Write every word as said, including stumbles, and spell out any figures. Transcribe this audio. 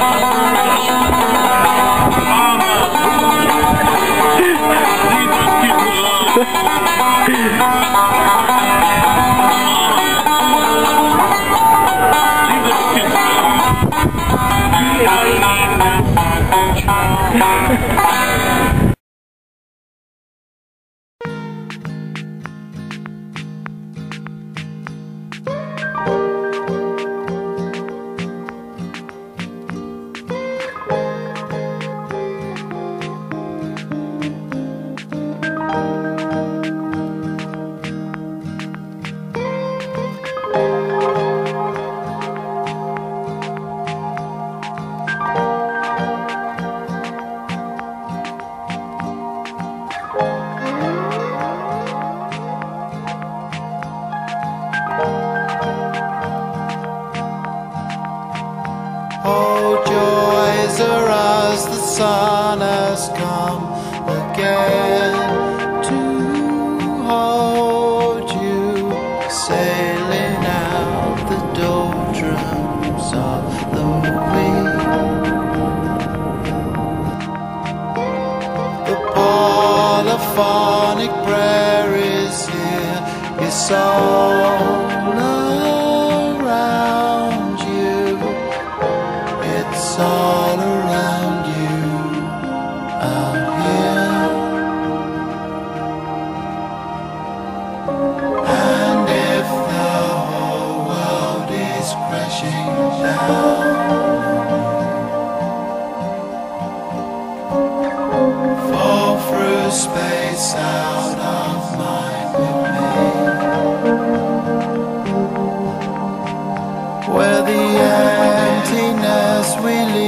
Oh, joys are as the sun has come again to hold you, sailing out the doldrums of the wind. The polyphonic prayer is here, it's all around you, it's all around you out here. And if the whole world is crashing down, fall through space out of mind with me, where the emptiness we leave